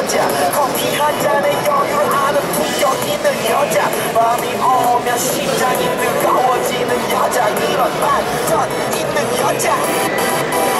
여자 커피 한 잔에 여유를 아는 품격 있는 여자 밤이 오면 심장이 뜨거워지는 여자 이런 반전 있는 여자